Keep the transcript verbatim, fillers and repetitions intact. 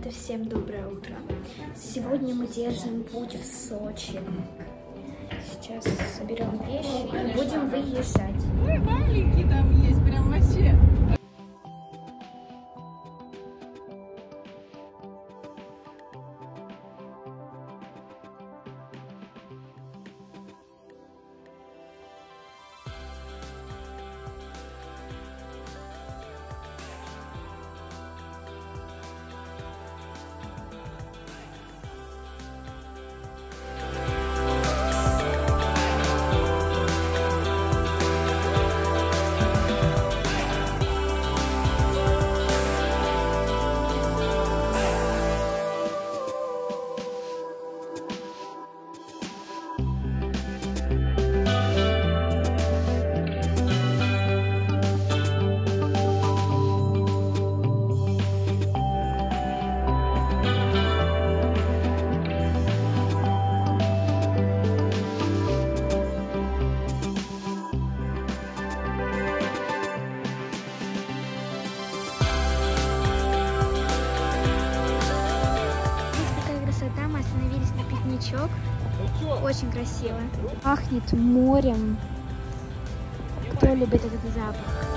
ребята, всем доброе утро. Сегодня мы держим путь в Сочи. Сейчас соберем вещи и будем выезжать. Ой, маленький там есть, прям вообще. Мы остановились на пикничок. Очень красиво. Пахнет морем. Кто любит этот запах?